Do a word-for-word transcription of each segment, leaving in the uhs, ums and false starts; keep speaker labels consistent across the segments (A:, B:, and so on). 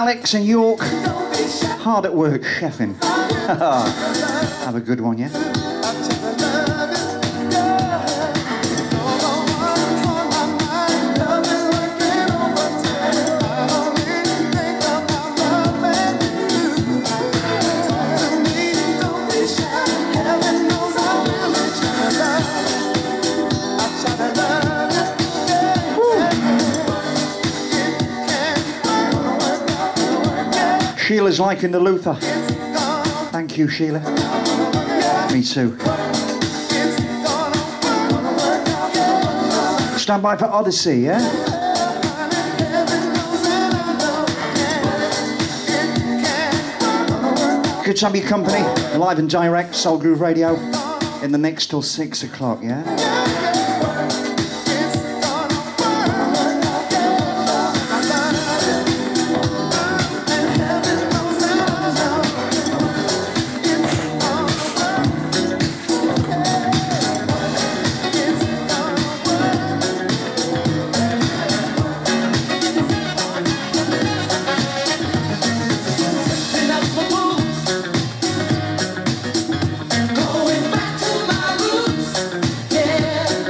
A: Alex in York, hard at work, chefing. Have a good one, yeah? Sheila's liking the Luther. Thank you, Sheila. Me too. Stand by for Odyssey, yeah? Good to have your company, live and direct, Soul Groove Radio, in the mix till six o'clock, yeah?
B: Going back to my roots, yeah.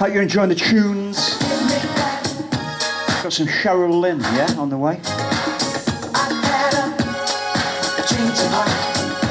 A: Hope you're enjoying the tunes. Got some Cheryl Lynn, yeah, on the way.
B: I've had a change of heart.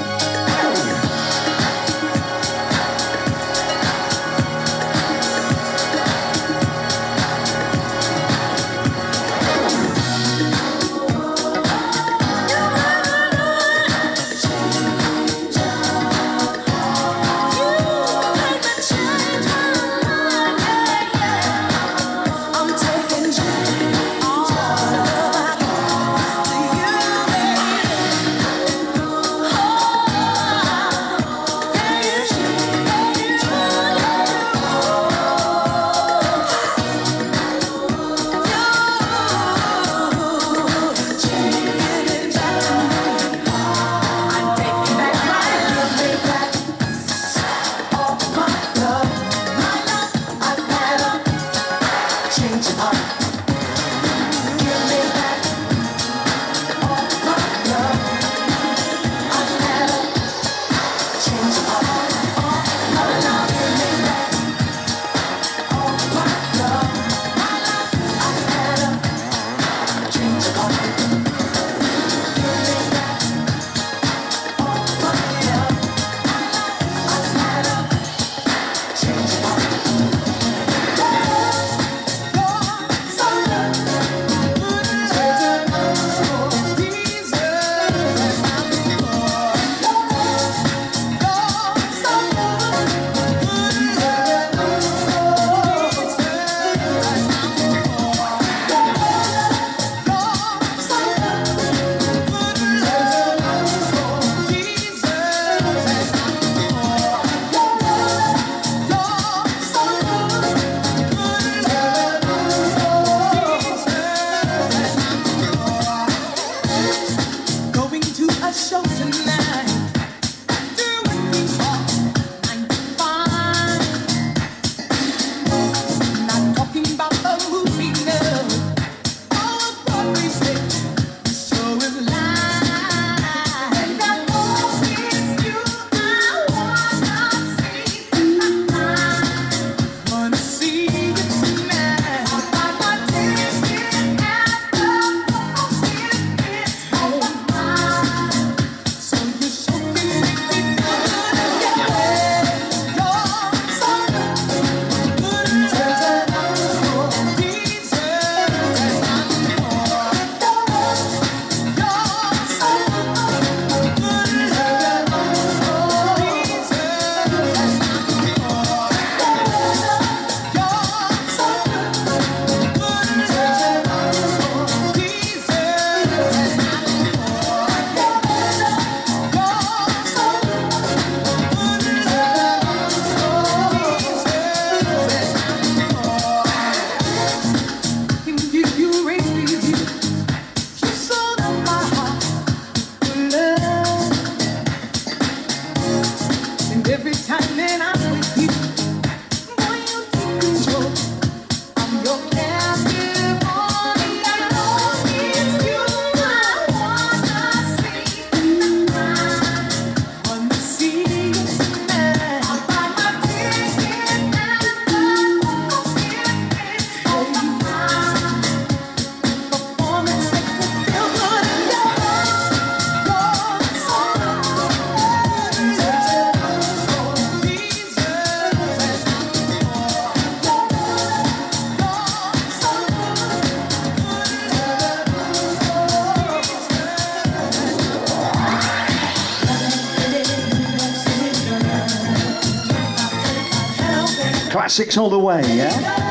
A: Classics all the way, yeah?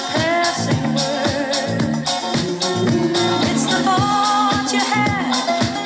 B: It's the thought you had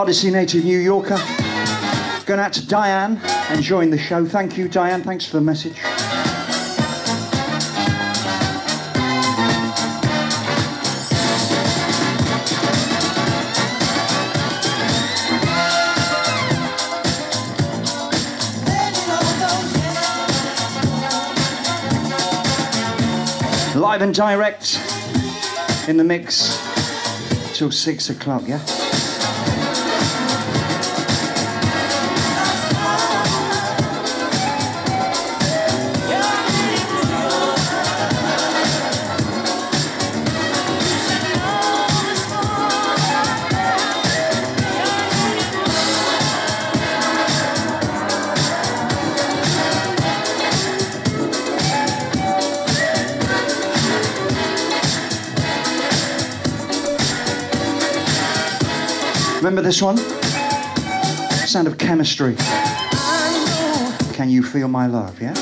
A: Odyssey native New Yorker. Going out to Diane, enjoying the show. Thank you, Diane. Thanks for the message. Live and direct in the mix till six o'clock, yeah? Remember this one? Sound of Chemistry. Can you feel my love, yeah?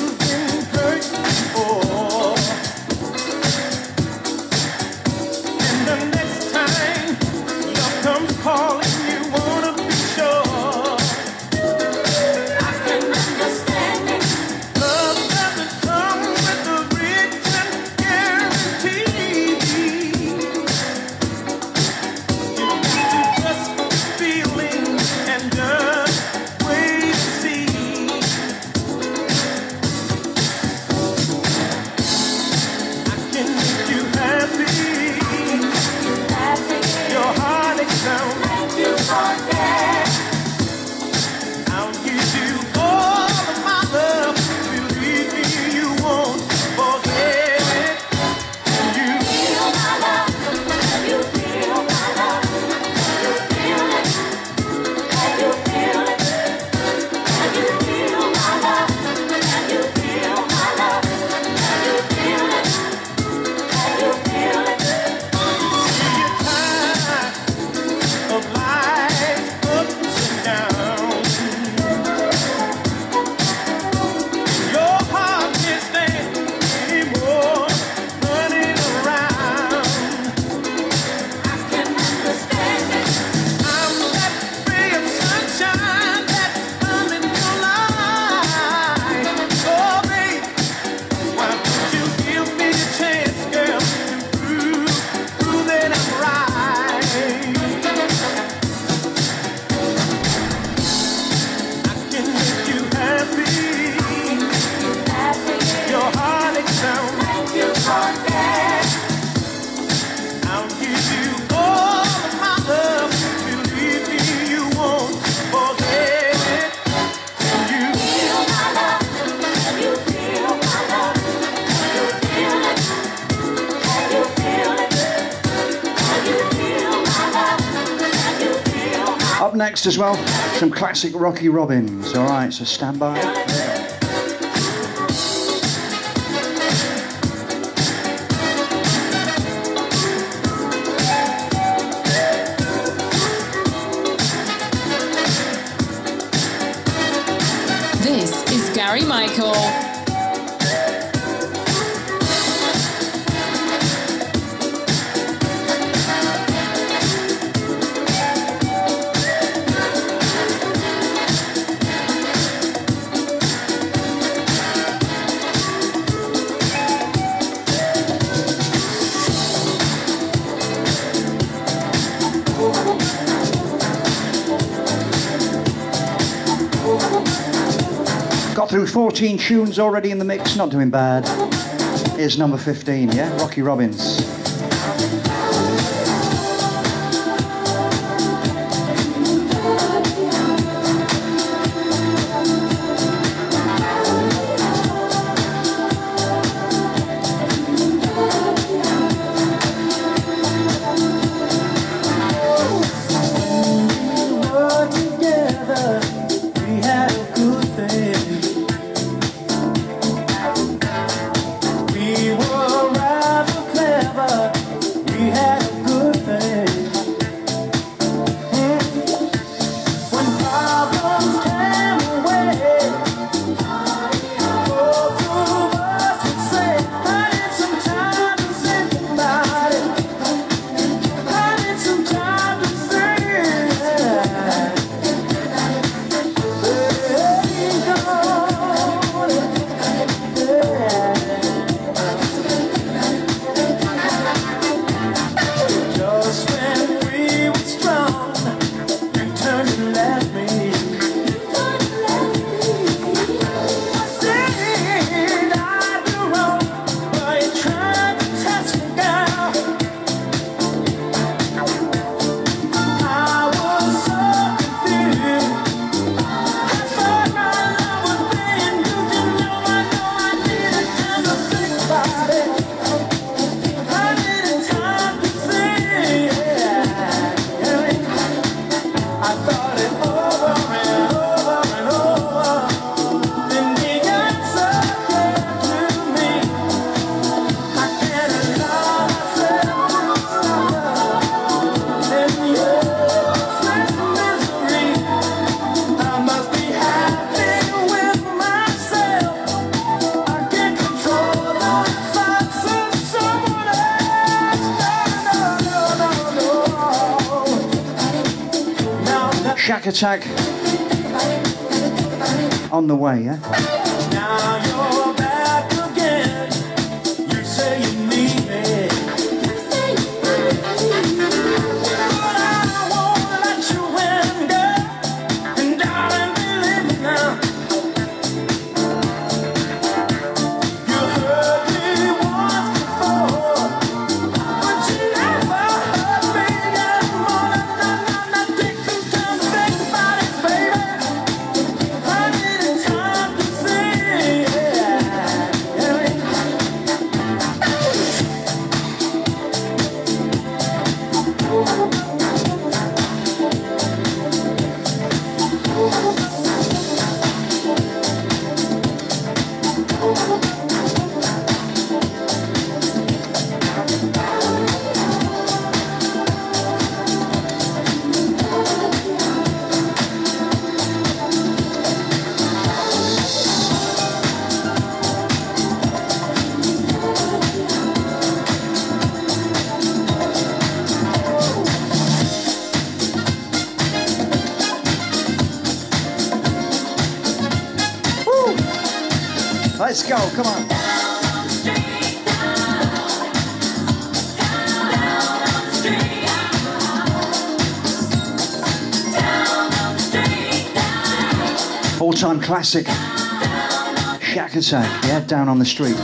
A: Next as well, some classic Rocky Robbins. All right, so stand by.
C: This is Gary Michael.
A: Got through fourteen tunes already in the mix, not doing bad. Here's number fifteen, yeah? Rocky Robbins.
B: We were rather clever.
A: Shack Attack on the way, yeah?
D: Now you're back again. You say you need me. But I won't let you in, girl. And darling, believe me now. You heard me once before, but you never heard me anymore. Now, now, now, take some time to think about it, baby. I need time to think,
A: Let's go, come on. All-time classic. Shack Attack, yeah, Down on the Street.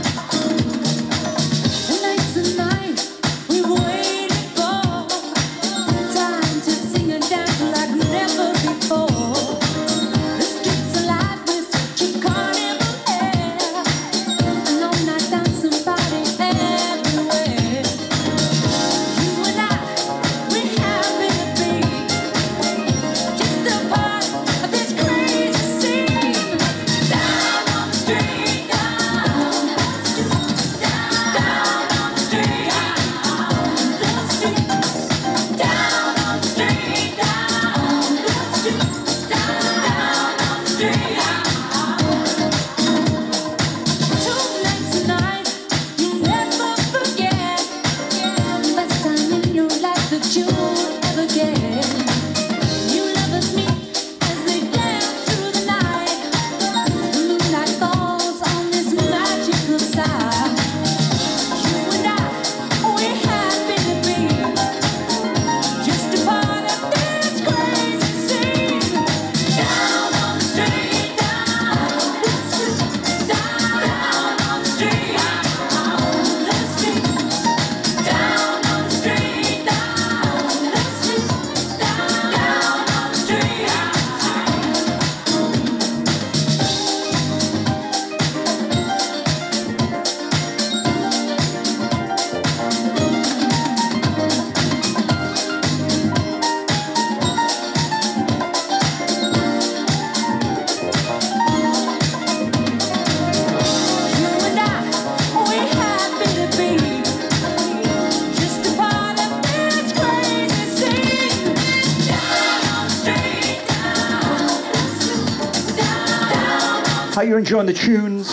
A: Hope you're enjoying the tunes.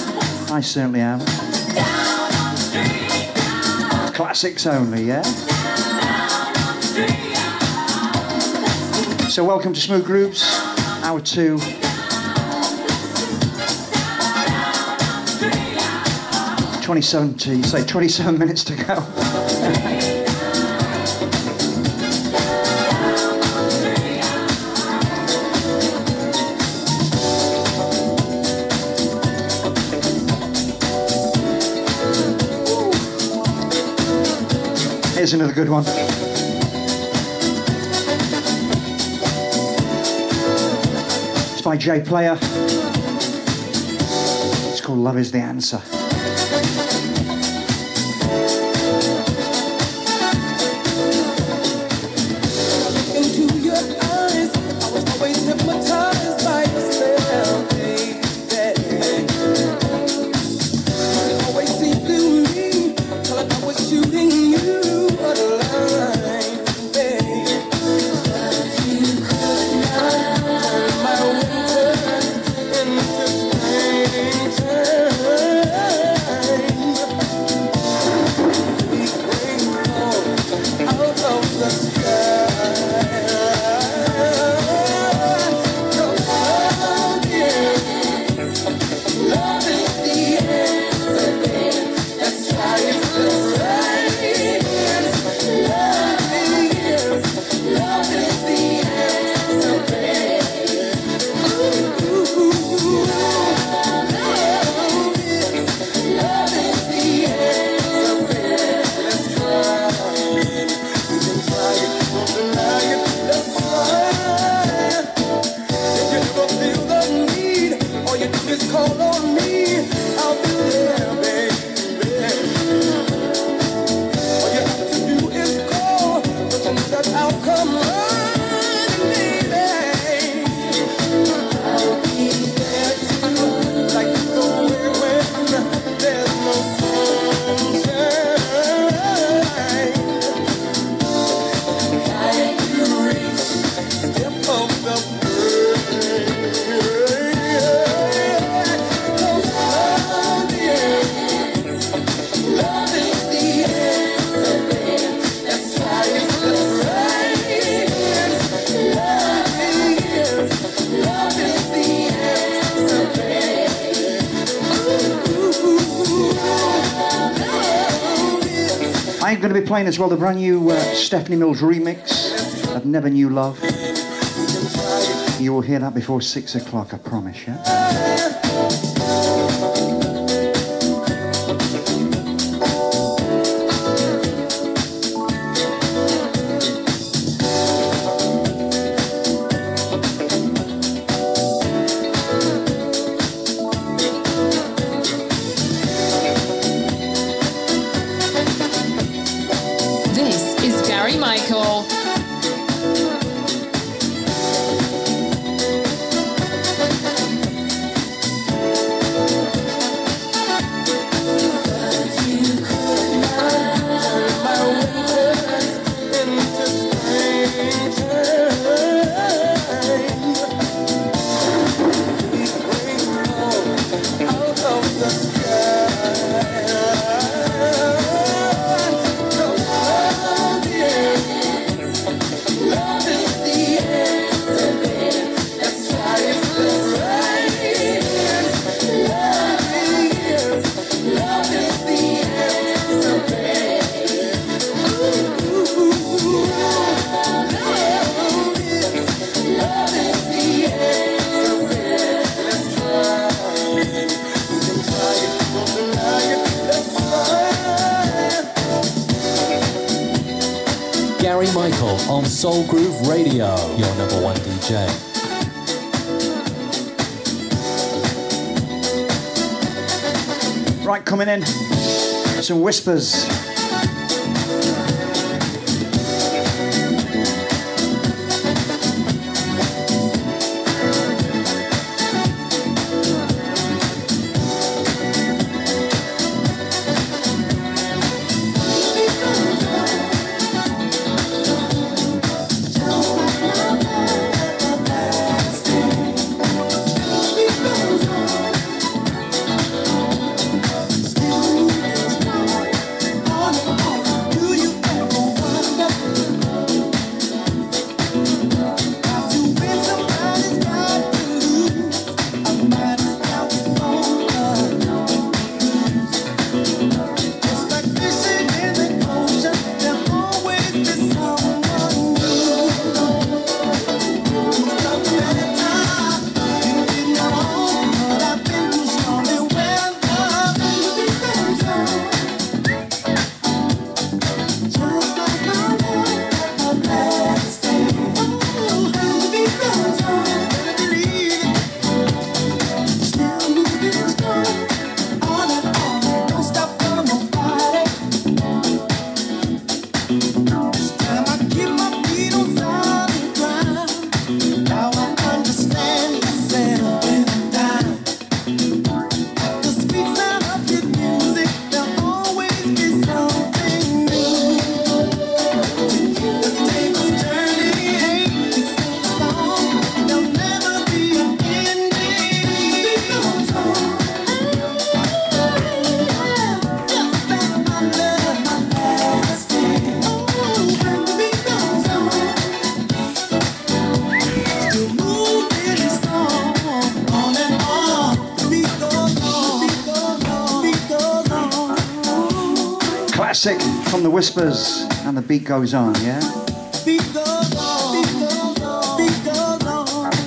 A: I certainly am. Classics only, yeah? So welcome to Smooth Grooves, hour two. twenty-seven to, say twenty-seven minutes to go. Here's another good one. It's by Jay Player. It's called Love Is the Answer.
D: time.
A: going to be playing as well the brand new uh, Stephanie Mills remix of Never Knew Love. You will hear that before six o'clock, I promise, yeah?
C: Michael.
E: Gary Michael on Soul Groove Radio, your number one D J.
A: Right, coming in, some whispers. Classic from the Whispers, and the beat goes on, yeah? Beat goes on, beat goes on, beat goes on.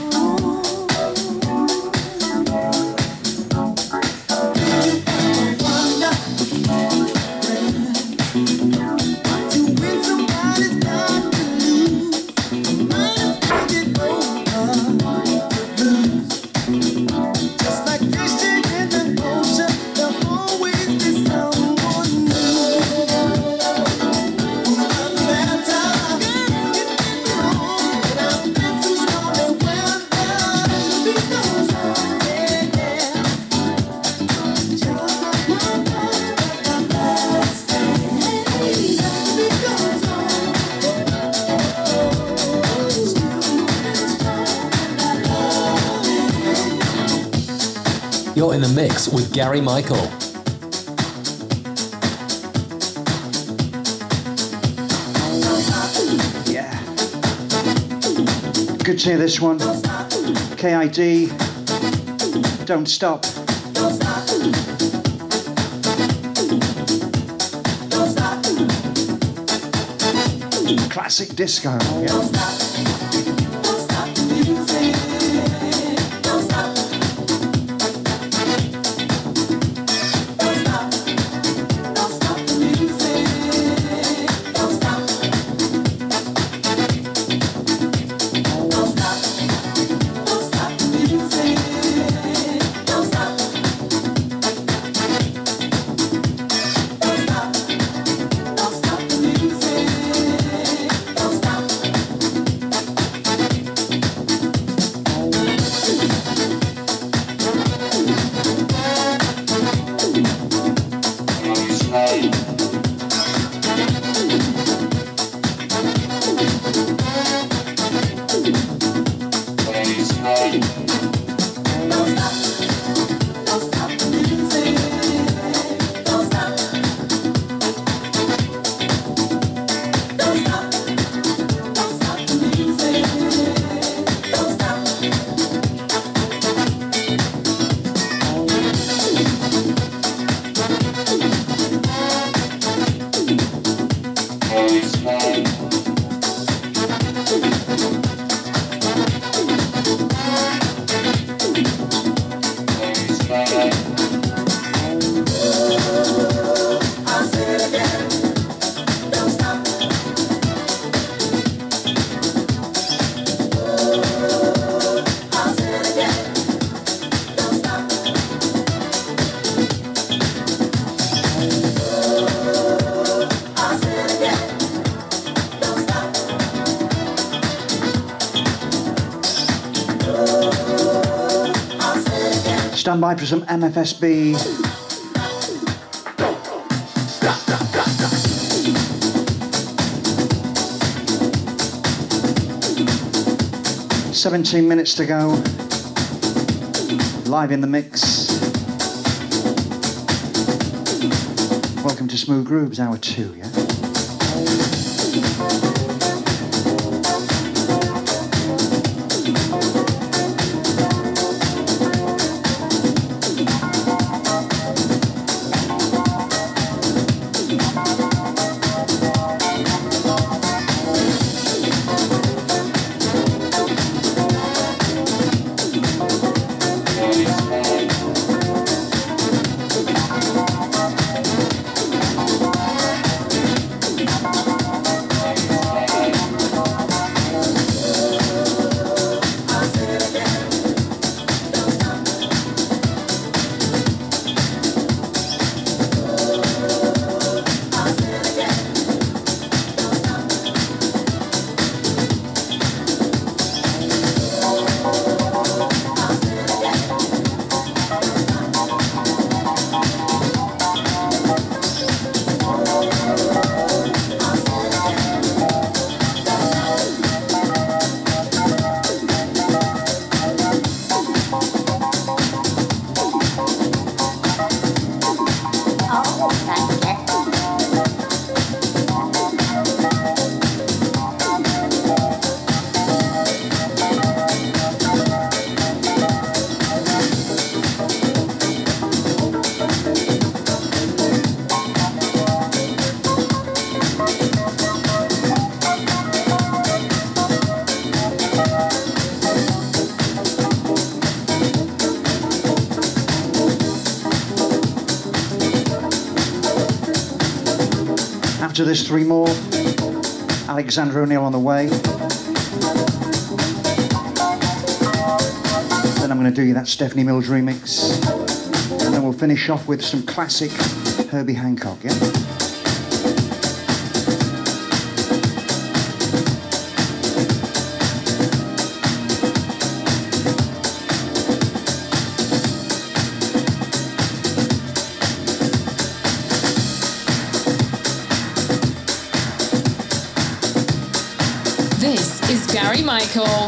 A: To win somebody's got to lose. Might get over the blues. Just like fishing in the ocean, there'll always be someone new.
E: You're in the mix with Gary Michael.
A: Yeah. Good to hear this one. K I D, Don't Stop.
B: Don't stop. Don't stop.
A: classic disco. Yeah?
B: Don't stop, don't stop the music. Don't stop, don't stop, don't stop the music. Don't stop, don't stop, don't stop the music. Don't stop, don't stop, don't stop the music. Don't stop. Don't stop, don't stop the music. Don't stop, don't stop, don't stop the music. Don't stop. I'll say it again. Don't stop. I'll say it again. Don't stop. I'll say it again. Don't stop. I'll say it again.
A: Stand by for some M F S B. seventeen minutes to go. Live in the mix. Welcome to Smooth Grooves, hour two, yeah?
B: I'll say it again. Don't stop. I'll say it again. Don't stop. I'll say it again.
F: Oh, that's it.
A: After this, three more. Alexander O'Neill on the way. Then I'm going to do you that Stephanie Mills remix. And then we'll finish off with some classic Herbie Hancock, yeah?
C: This is Gary Michael.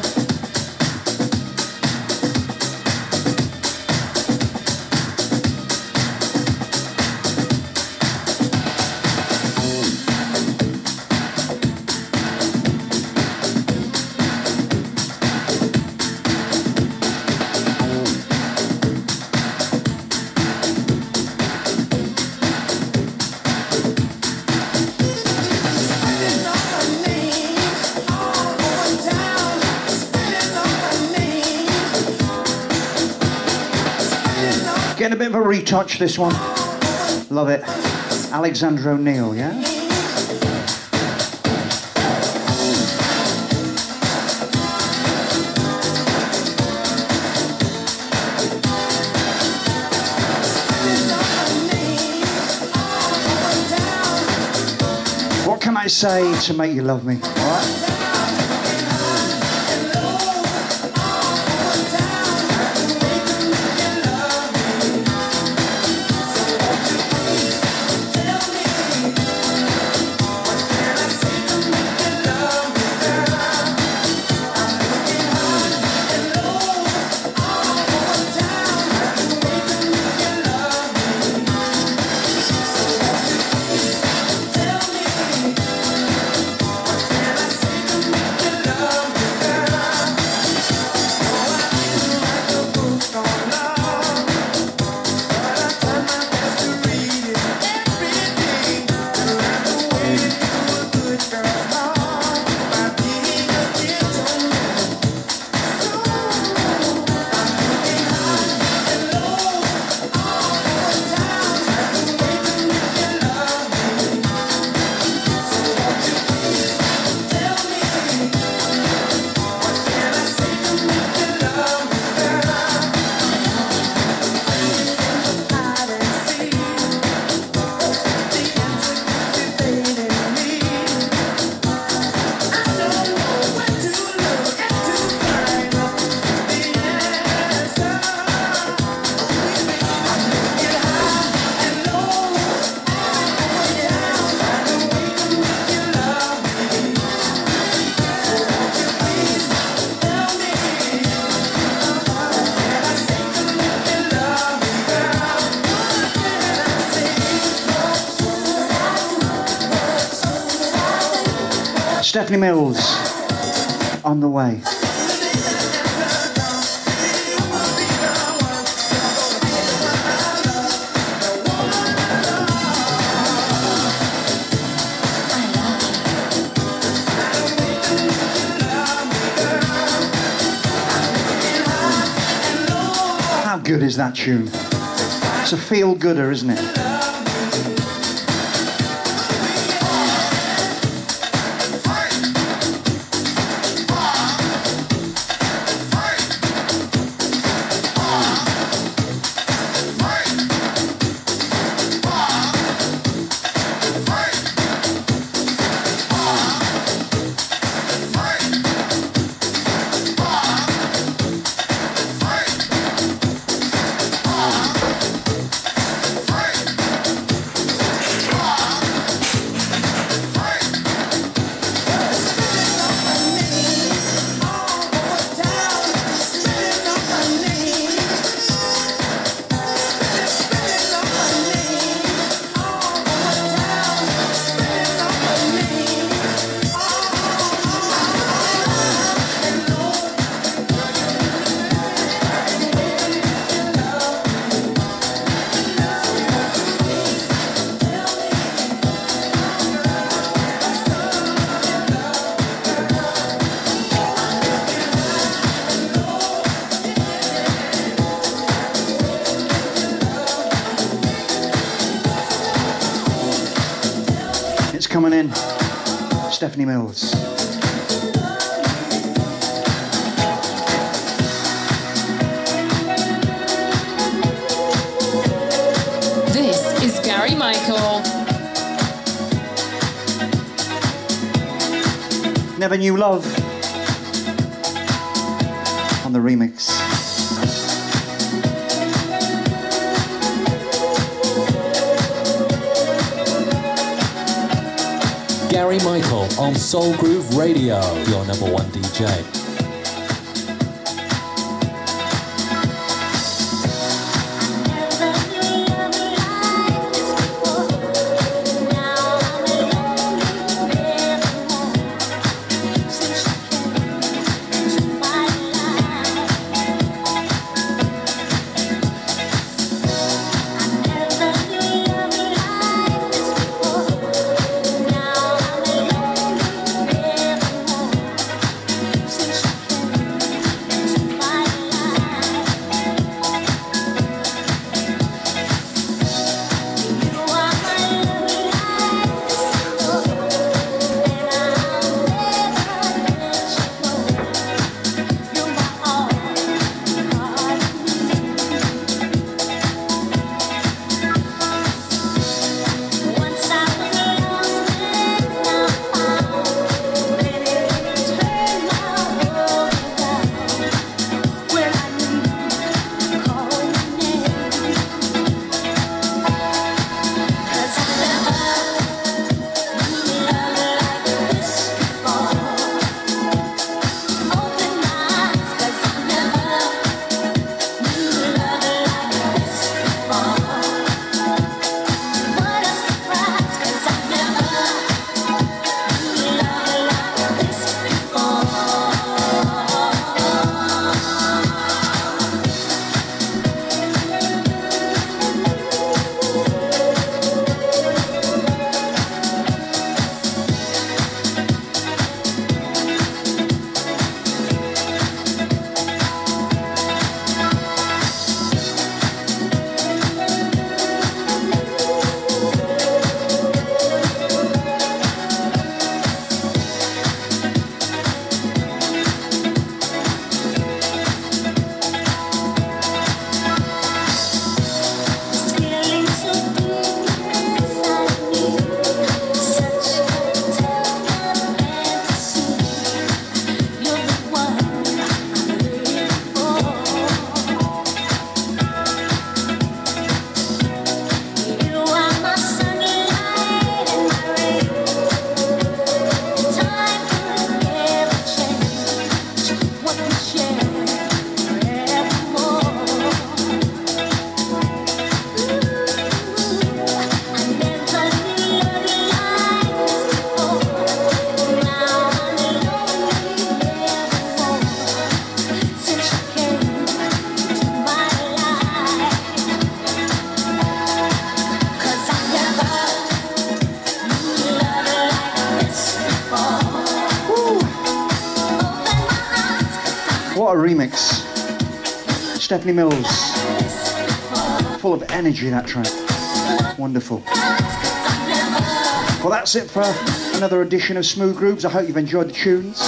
B: Spending all my name.
G: Getting a bit of a retouch, this one. Love it. Alexander O'Neill, yeah? What can I say to make you love me? All right? Stephanie Mills, On the Way. How good is that tune? It's a feel-gooder, isn't it? Coming in, Stephanie Mills.
C: This is Gary Michael.
G: Never Knew Love on the remix.
E: Gary Michael on Soul Groove Radio, your number one D J.
B: Since
G: What a remix. Stephanie Mills. Full of energy, that track. Wonderful. Well, that's it for another edition of Smooth Grooves. I hope you've enjoyed the tunes.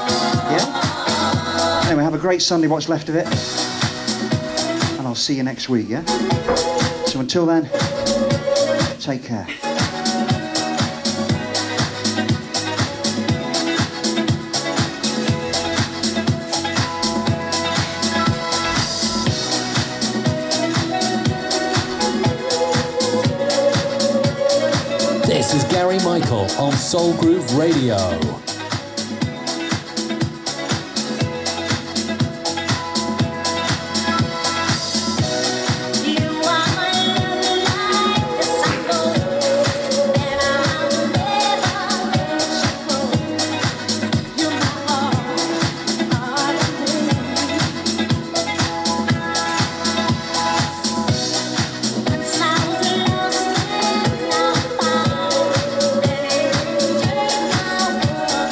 G: Yeah? Anyway, have a great Sunday, what's left of it. And I'll see you next week, yeah? So until then, take care.
E: This is Gary Michael on Soul Groove Radio.
B: Thank you.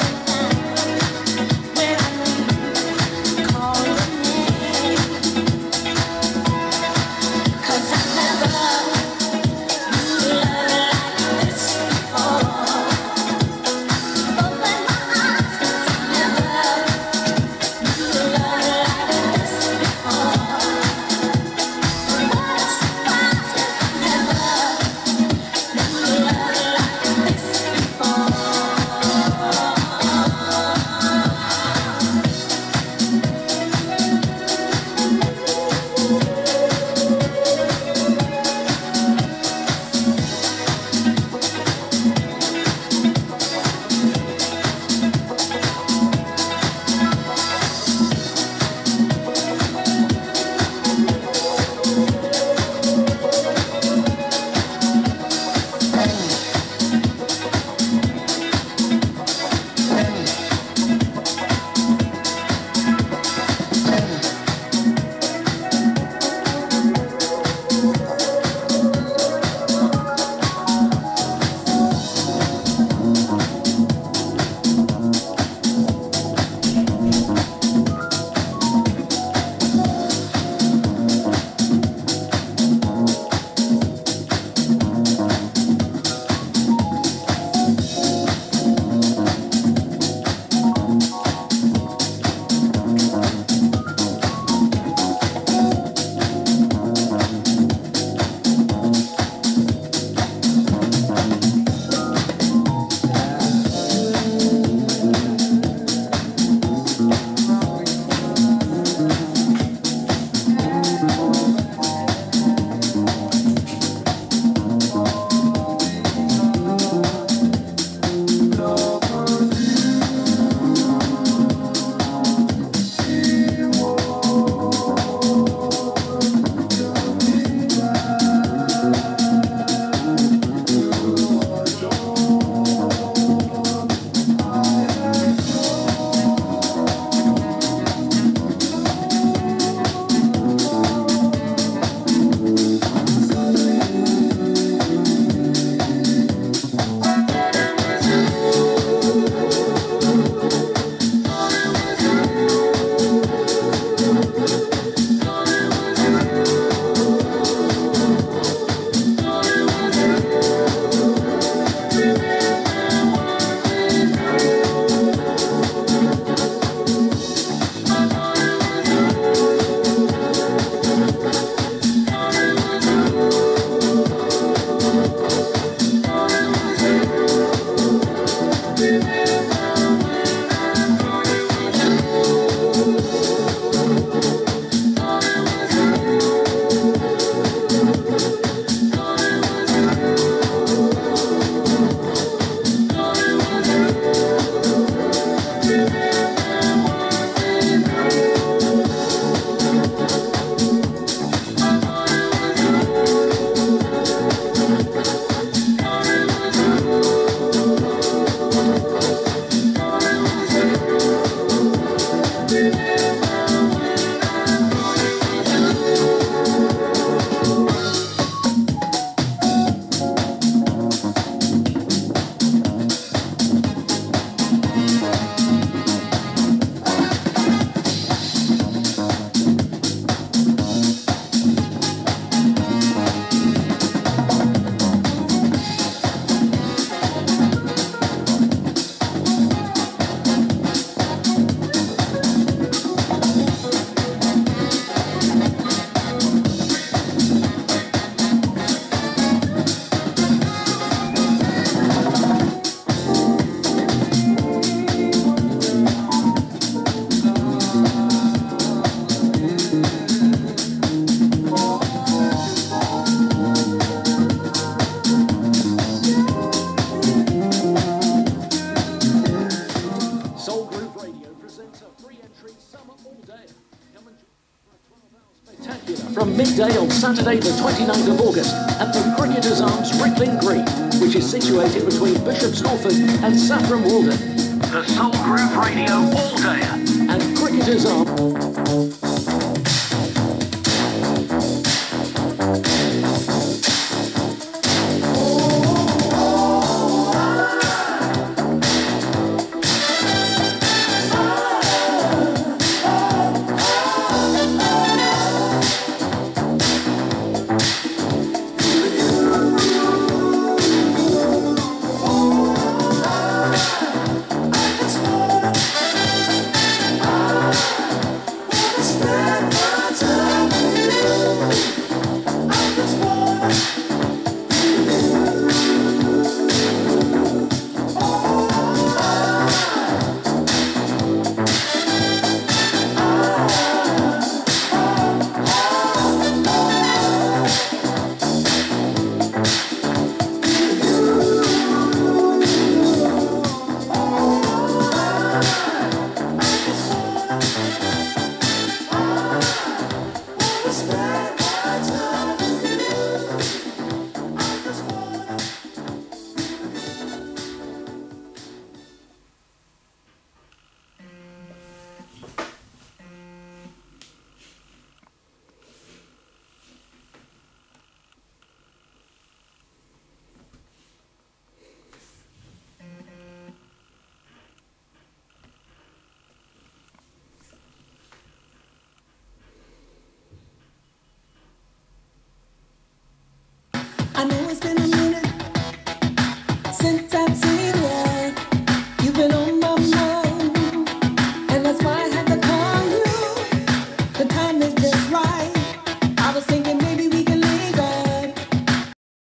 H: from midday on Saturday the twenty-ninth of August at the Cricketers Arms, Rickling Green, which is situated between Bishop's Stortford and Saffron Walden. The Soul Groove Radio All Day and Cricketers Arms.